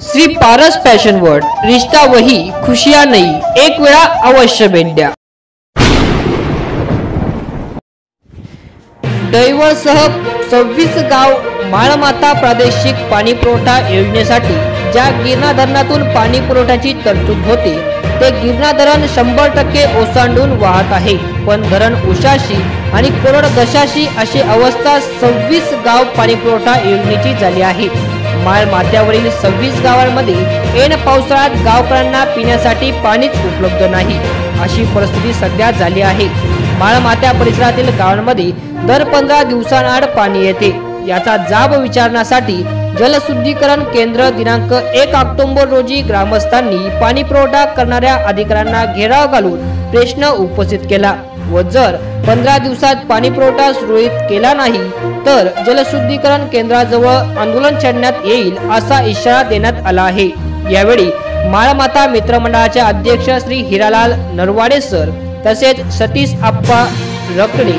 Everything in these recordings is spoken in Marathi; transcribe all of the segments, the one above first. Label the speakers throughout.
Speaker 1: श्री पारस फॅशन वर्ल्ड, रिश्ता वही खुशियां नहीं, एक वेळा अवश्य भेट द्या। दैवळसह 26 गाव माळमाता प्रादेशिक पाणी पुरवठा योजनेसाठी ज्या गिरणा धरणातून पाणी पुरवठ्याची तरतूद होते ते गिरणा धरण 100% ओसांडून वाहत आहे, पण धरण उशाशी आणि कोरड दशाशी अशी अवस्था 26 गाव पाणी पुरवठा योजनेची झाली आहे। माळमाथ्यावरील 26 गावांमध्ये ऐन पावसाळ्यात गावकऱ्यांना पिण्यासाठी पाणीच उपलब्ध नाही अशी परिस्थिती सध्या झाली आहे। माळमाथ्या परिसरातील गावांमध्ये दर 15 दिवसांआड पाणी येते। याचा जाब विचारण्यासाठी जलशुद्धीकरण केंद्र दिनांक 1 ऑक्टोबर रोजी ग्रामस्थांनी पाणी पुरवठा करणाऱ्या अधिकाऱ्यांना घेराव घालून प्रश्न उपस्थित केला व जर 15 दिवसात पाणी पुरवठा सुरळीत केला नाही तर जलशुद्धीकरण केंद्राजवळ आंदोलन छेडण्यात येईल असा इशारा देण्यात आला आहे। यावेळी माळमाता मित्रमंडळाचे अध्यक्ष श्री हिरालाल नरवाडे सर तसेच सतीश आप्पा रकडे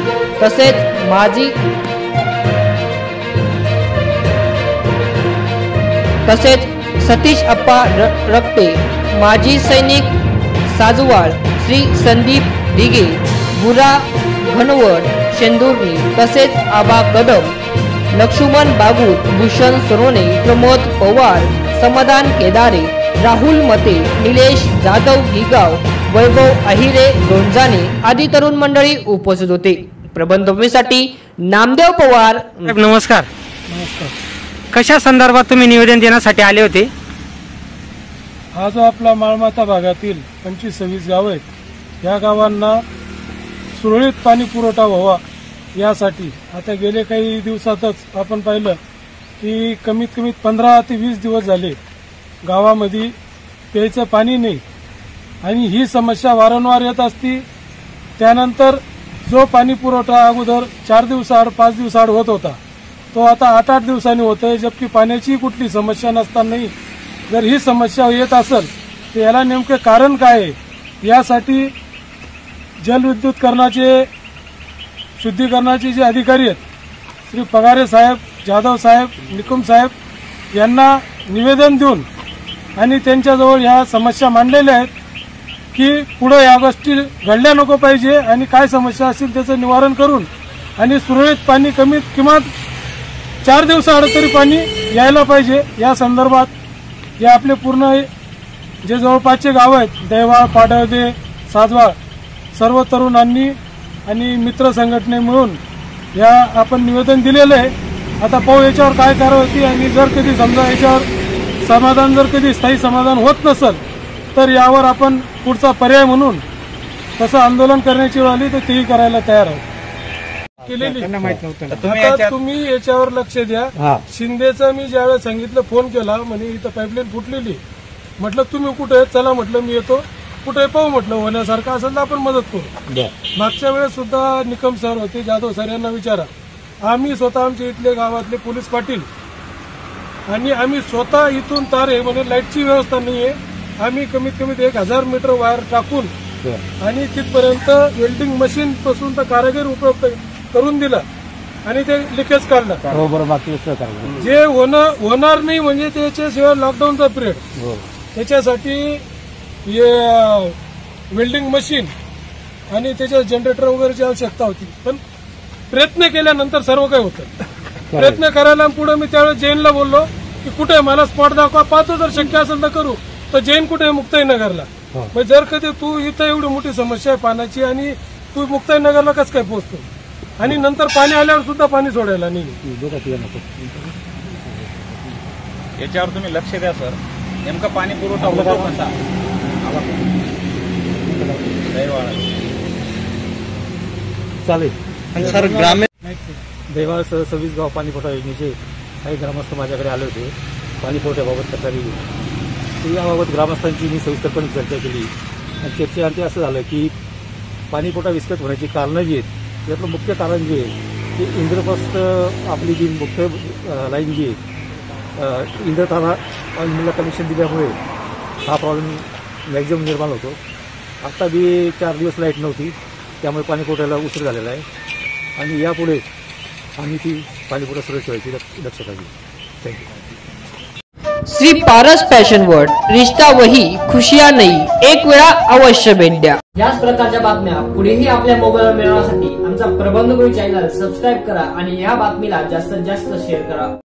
Speaker 1: तसेच सतीश आप्पा रक्ते, माजी सैनिक साजवाळ श्री संदीप दिगे, बुरा घनवट शेंदुर्णी तसेच आबा कदम, लक्ष्मण बागुल, भूषण सोनोने, प्रमोद पवार, समाधान केदारे, राहुल मते, निलेश जाधव गिगाव, वैभव अहिरे गोंजाने आदी तरुण मंडळी उपस्थित होते। प्रबंधभूमीसाठी नामदेव पवार।
Speaker 2: नमस्कार। कशा संदर्भात तुम्ही निवेदन देण्यासाठी आले होते?
Speaker 3: हा जो आपला माळमाथा भागातील 25-26 गाव आहेत या गावांना सुरळीत पाणी पुरवठा व्हावा यासाठी आता गेले काही दिवसातच आपण पाहिलं की कमीत कमी 15 ते 20 दिवस झाले गावामध्ये प्यायचं पाणी नाही आणि ही समस्या वारंवार येत असती। त्यानंतर जो पाणी पुरवठा अगोदर 4 दिवसाआड 5 दिवसाआड होत होता तो आता 8-8 दिवसांनी होतोय, जबकि पाण्याची कुठली समस्या नसतानाही जर ही समस्या येत असेल तर याला नेमके कारण काय आहे यासाठी जलविद्युतकरणाचे शुद्धीकरणाचे जे अधिकारी आहेत श्री पगारे साहेब, जाधव साहेब, निकुम साहेब यांना निवेदन देऊन आणि त्यांच्याजवळ ह्या समस्या मांडलेल्या आहेत की पुढे या गोष्टी घडल्या नको पाहिजे आणि काय समस्या असतील त्याचं निवारण करून आणि सुरळीत पाणी कमीत किमान 4 दिवसाआड तरी पाणी यायला पाहिजे या संदर्भात या आपले पूर्ण जे जवळपासचे गाव आहेत दैवाळ, पाडळदे, साजवाळ सर्व तरुणांनी आणि मित्र संघटने मिळून या आपण निवेदन दिलेलं आहे। आता पाहू याच्यावर काय कारवाई होती आणि जर कधी समजा याच्यावर समाधान जर कधी स्थायी समाधान होत नसेल तर यावर आपण पुढचा पर्याय म्हणून तसं आंदोलन करण्याची वेळ आली तर तेही करायला तयार आहोत। आता तुम्ही याच्यावर लक्ष द्या। शिंदेचा मी ज्यावेळेस सांगितलं फोन केला म्हणे इथं पाईपलाईन फुटलेली, म्हटलं तुम्ही कुठे, चला म्हटलं मी येतो, कुठे पाहू म्हटलं होण्यासारखं असेल तर आपण मदत करू। मागच्या वेळेस सुद्धा निकम सर होते, जाधव सर यांना विचारा, आम्ही स्वतः आमच्या इथले गावातले पोलीस पाटील आणि आम्ही स्वतः इथून तारे म्हणजे लाईटची व्यवस्था नाहीये, आम्ही कमीत कमी 1000 मीटर वायर टाकून आणि तिथपर्यंत वेल्डिंग मशीन पासून तर कारागीर उपयोग करून दिला आणि ते लिकेज काढलं जे होणार नाही म्हणजे त्याच्याशिवाय लॉकडाऊनचा पिरियड त्याच्यासाठी वेल्डिंग मशीन आणि त्याच्या जनरेटर वगैरेची आवश्यकता होती, पण प्रयत्न केल्यानंतर सर्व काही होतं। प्रयत्न करायला पुढे मी त्यावेळेस जैनला बोललो की कुठे मला स्पॉट दाखवा, पाहतो जर शक्य असेल तर करू। तर जैन कुठे मुक्ताईनगरला, मग जर कधी तू इथं एवढी मोठी समस्या आहे पाण्याची आणि तू मुक्ताईनगरला कसं काय पोहोचतो आणि नंतर पाणी आल्यावर सुद्धा पाणी सोडायला नाही,
Speaker 4: याच्यावर तुम्ही लक्ष द्या सर। नेमका पाणी पुरवठा होतो कसा?
Speaker 2: चालेल सर। ग्रामीण
Speaker 3: दैवाळसह 26 गाव पाणी पुरवठा योजनेचे काही ग्रामस्थ माझ्याकडे आले होते पाणी पुरवठ्याबाबत तक्रारी। याबाबत ग्रामस्थांची मी सविस्तरपणे चर्चा केली आणि चर्चेअंती असं झालं की पाणी पुरवठा विस्कळीत होण्याची कारणं जी आहेत यातलं मुख्य कारण जे आहे की इंद्रप्रस्थ आपली जी मुख्य लाईन जी आहे इंद्रतारा आणि कनेक्शन दिल्यामुळे हा प्रॉब्लेम मॅक्झिमम निर्माण होतो। आता बी 4 दिवस लाईट नव्हती त्यामुळे पाणी पुरवठ्याला उशीर झालेला आहे आणि यापुढे आम्ही ती पाणी पुरवठा सुरळीत ठेवायची दक्षता घेऊ। Thank you.
Speaker 1: Shri Paras fashion world, रिश्ता वही खुशियां नहीं, एक वेळा अवश्य भेट द्या। याच प्रकारच्या बातम्या पुढेही आपल्या मोबाईलवर मिळवण्यासाठी आमचा प्रबंधगुरू चॅनल सबस्क्राईब करा आणि या बातमीला जास्तीत जास्त शेअर करा।